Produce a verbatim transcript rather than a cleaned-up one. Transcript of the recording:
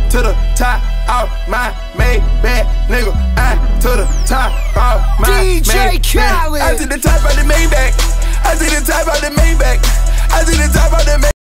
to the top of my Maybach, nigga. I to the top of my D J Khaled. I to the top of the Maybach. I to the top of the Maybach. I to the top of the Maybach.